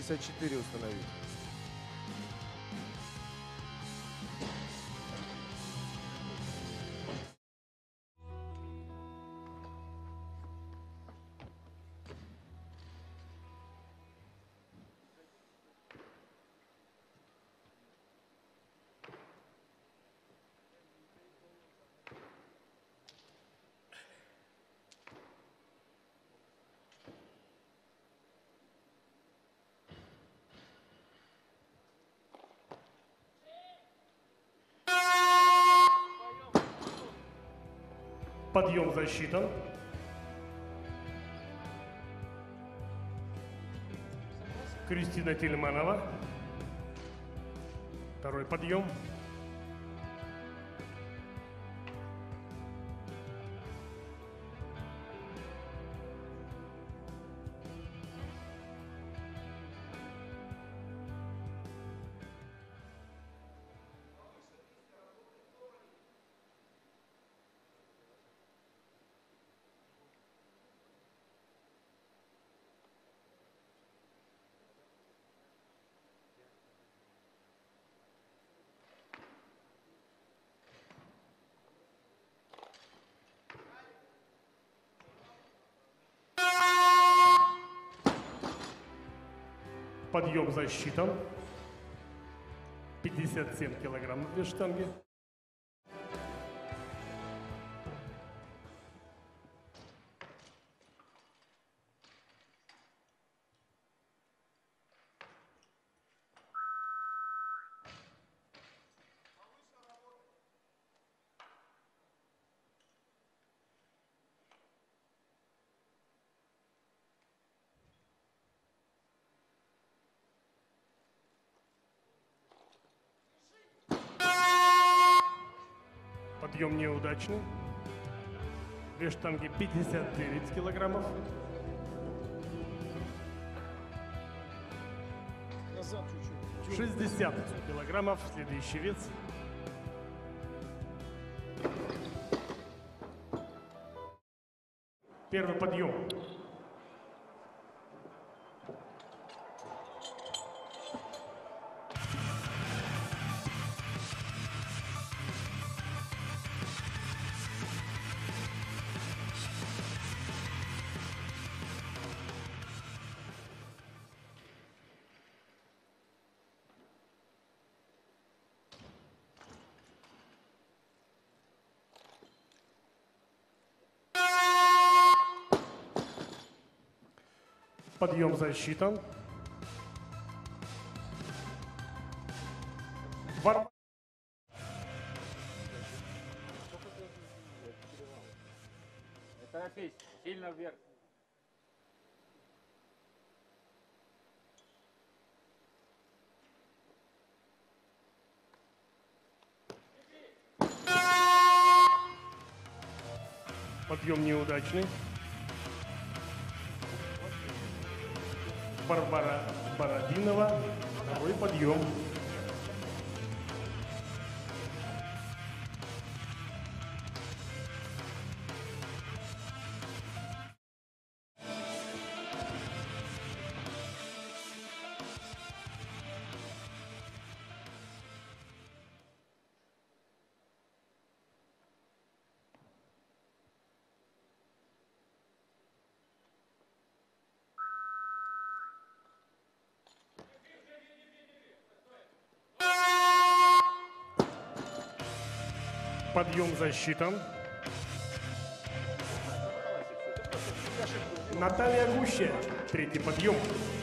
54 установи. Подъем засчитан. Кристина Тельманова. Второй подъем. Подъем засчитан. 57 килограмм на две штанги. Подъем неудачный. Две штанги 59 килограммов. Назад чуть-чуть. 60 килограммов. Следующий вес. Первый подъем. Подъем засчитан. Торопись, сильно вверх. Подъем неудачный. Барбара Бородинова. Второй подъем. Подъем засчитан. Наталья Гуща. Третий подъем.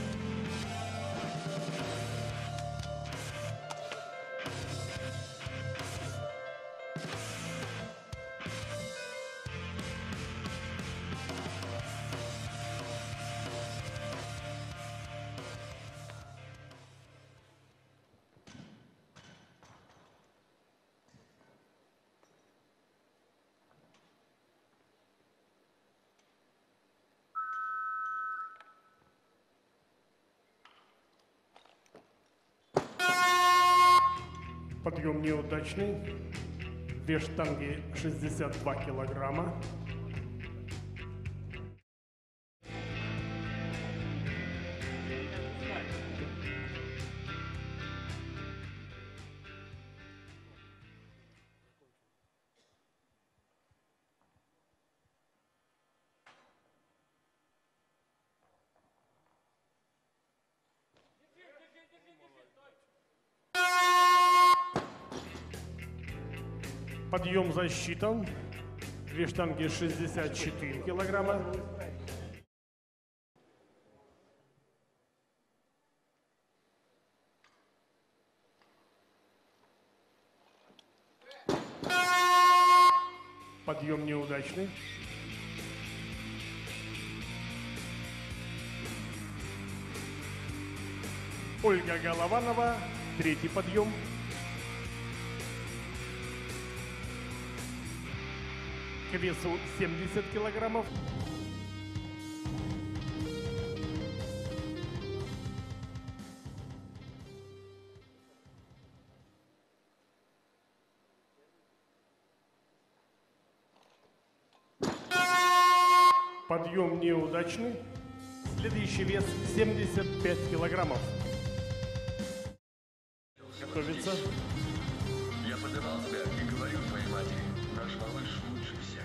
Подъем неудачный. Две штанги 62 килограмма. Подъем засчитан. Две штанги 64 килограмма. Подъем неудачный. Ольга Голованова, третий подъем. К весу 70 килограммов. Подъем неудачный. Следующий вес 75 килограммов. Готовится. Я подавал тебя и говорю твоей матери, наш малыш лучше всех.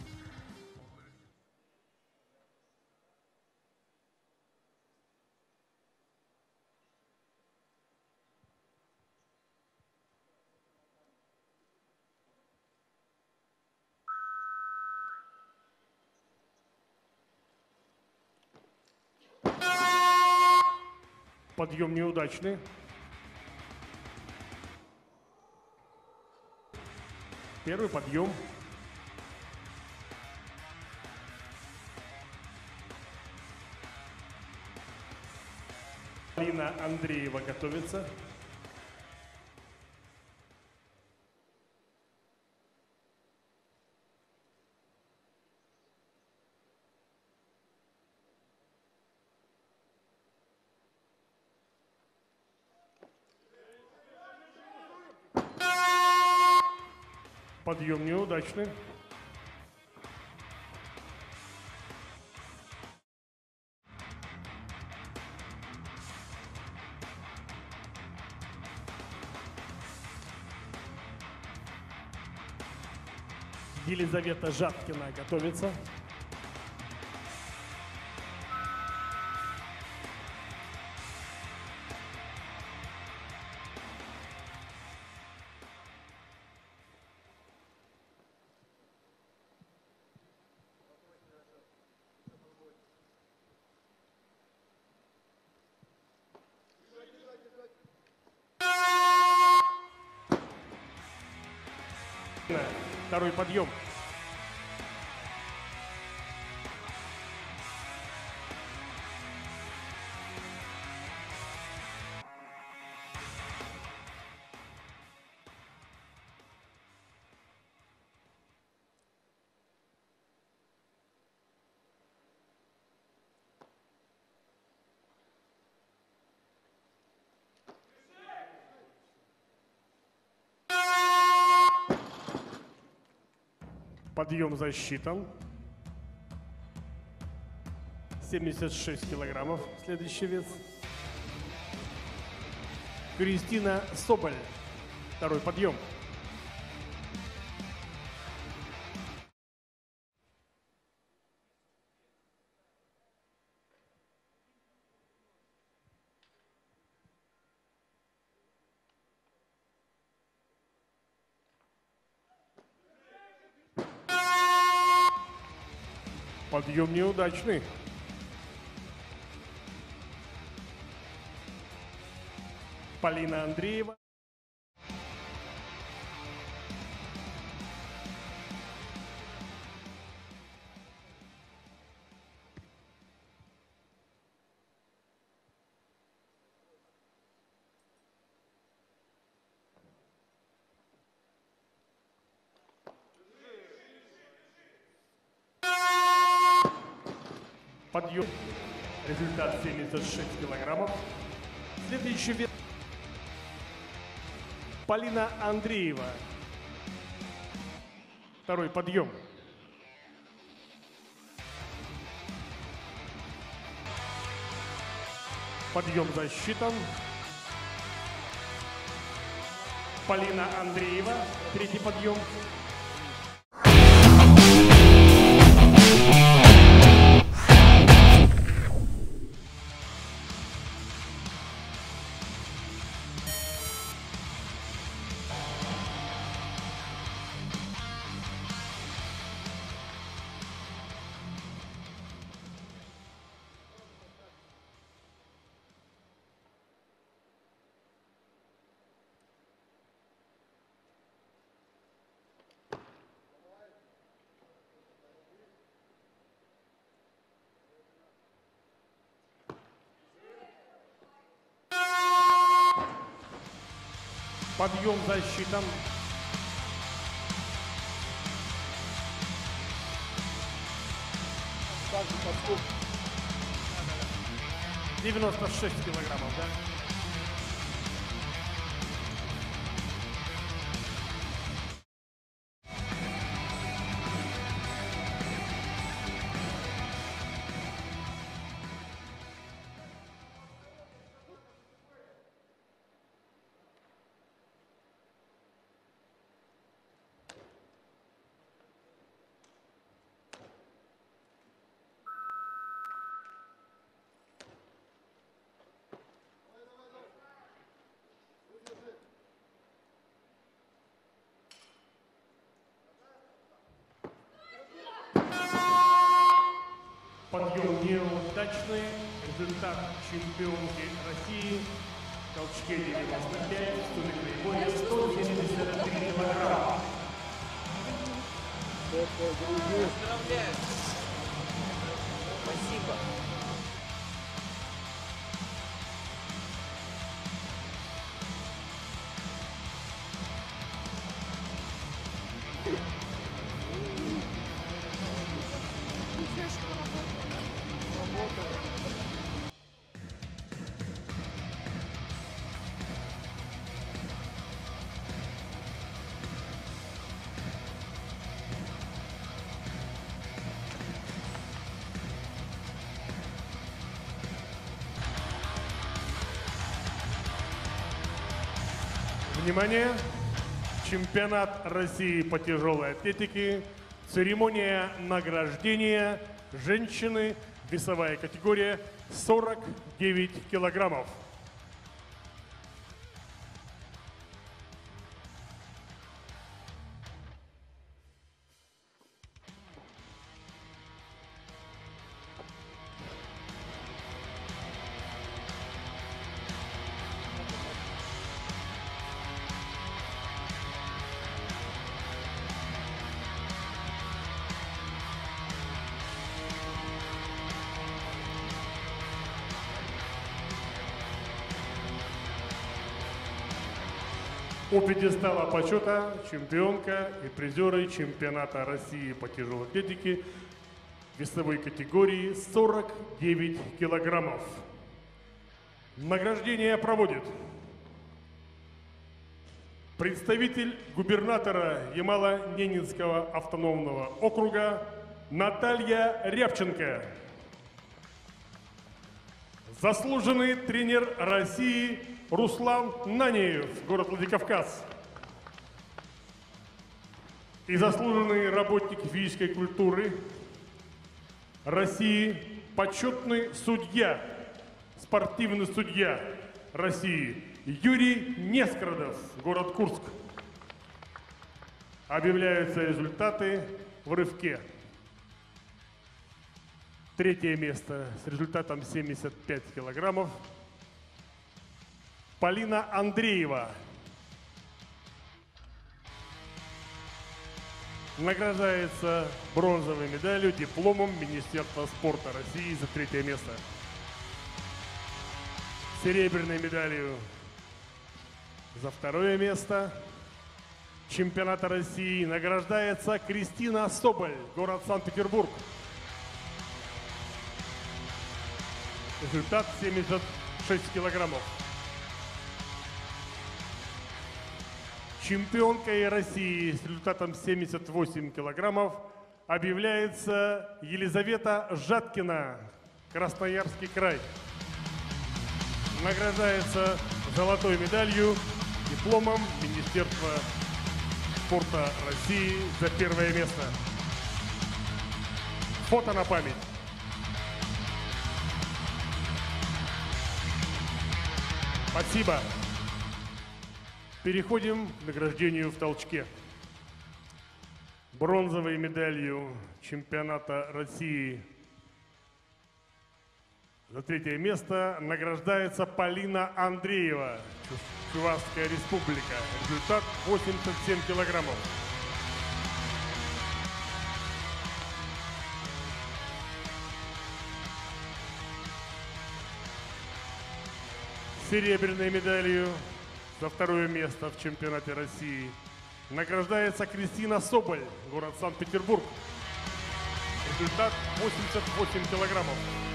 Подъем неудачный. Первый подъем. Полина Андреева готовится. Подъем неудачный. Елизавета Жаткина готовится. Второй подъем. Подъем засчитан. 76 килограммов. Следующий вес. Кристина Соболь. Второй подъем. Подъем неудачный. Полина Андреева. Подъем. Результат 76 килограммов. Следующий вес. Полина Андреева. Второй подъем. Подъем засчитан. Полина Андреева. Третий подъем. Подъем засчитан. Также подскок. 96 килограммов, да? Подъем неудачный. Результат чемпионки России. В толчке 95, в столиковой боли 173 килограмма. Поздравляю. Спасибо. Внимание! Чемпионат России по тяжелой атлетике. Церемония награждения женщины. Весовая категория 49 килограммов. У пьедестала почета чемпионка и призеры чемпионата России по тяжелой атлетике весовой категории 49 килограммов. Награждение проводит представитель губернатора Ямало-Ненецкого автономного округа Наталья Рябченко. Заслуженный тренер России Руслан Нанеев, город Владикавказ. И заслуженный работник физической культуры России, почетный судья, спортивный судья России Юрий Нескородов, город Курск. Объявляются результаты в рывке. Третье место с результатом 75 килограммов. Полина Андреева. Награждается бронзовой медалью, дипломом Министерства спорта России за третье место. Серебряной медалью за второе место чемпионата России награждается Кристина Соболь, город Санкт-Петербург. Результат 76 килограммов. Чемпионкой России с результатом 78 килограммов объявляется Елизавета Жаткина, Красноярский край. Награждается золотой медалью, дипломом Министерства спорта России за первое место. Фото на память. Спасибо. Переходим к награждению в толчке. Бронзовой медалью чемпионата России за третье место награждается Полина Андреева, Чувашская республика. Результат 87 килограммов. Серебряной медалью за второе место в чемпионате России награждается Кристина Соболь, город Санкт-Петербург. Результат 88 килограммов.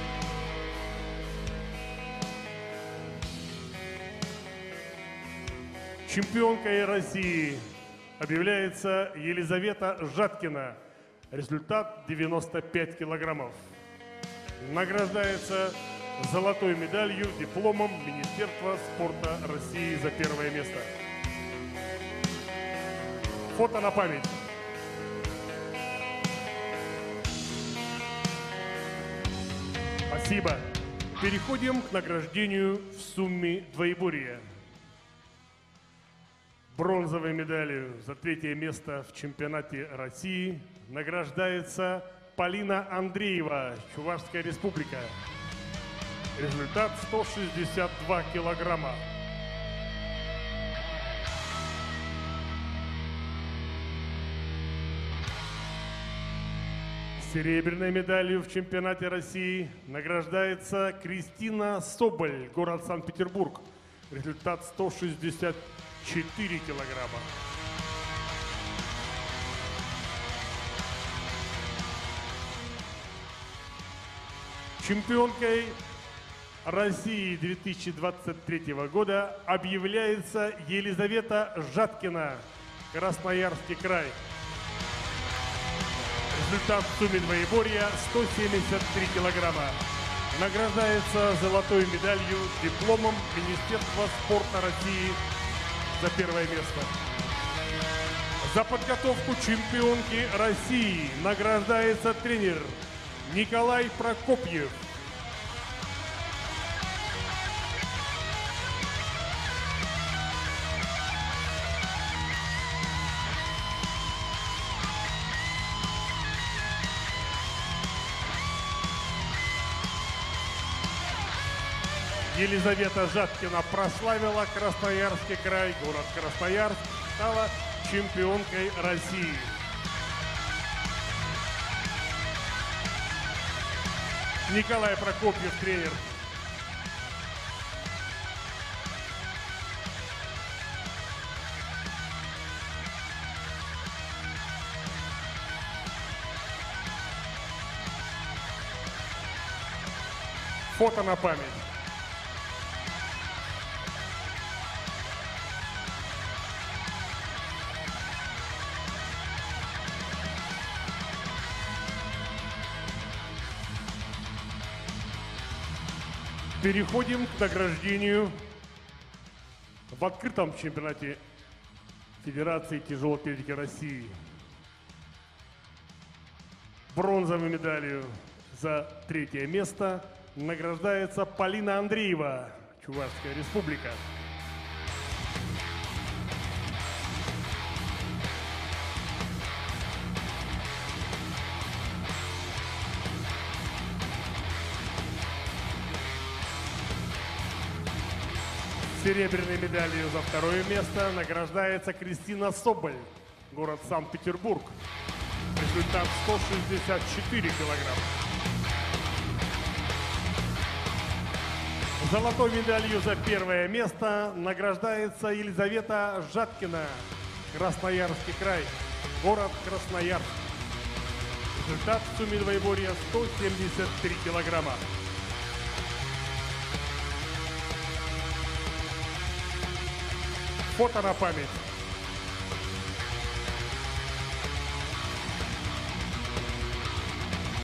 Чемпионкой России объявляется Елизавета Жаткина. Результат 95 килограммов. Награждается золотой медалью, дипломом Министерства спорта России за первое место. Фото на память. Спасибо. Переходим к награждению в сумме двоеборья. Бронзовой медалью за третье место в чемпионате России награждается Полина Андреева, Чувашская республика. Результат 162 килограмма. Серебряной медалью в чемпионате России награждается Кристина Соболь, город Санкт-Петербург. Результат 164 килограмма. Чемпионкой России 2023 года объявляется Елизавета Жаткина, Красноярский край. Результат в сумме двоеборья 173 килограмма. Награждается золотой медалью, дипломом Министерства спорта России за первое место. За подготовку чемпионки России награждается тренер Николай Прокопьев. Елизавета Жаткина прославила Красноярский край, город Красноярск, стала чемпионкой России. Николай Прокопьев, тренер. Фото на память. Переходим к награждению в открытом чемпионате Федерации тяжелой атлетики России. Бронзовой медалью за третье место награждается Полина Андреева, Чувашская республика. Серебряной медалью за второе место награждается Кристина Соболь, город Санкт-Петербург. Результат 164 килограмма. Золотой медалью за первое место награждается Елизавета Жаткина, Красноярский край, город Красноярск. Результат в сумме двоеборья 173 килограмма. Фото на память.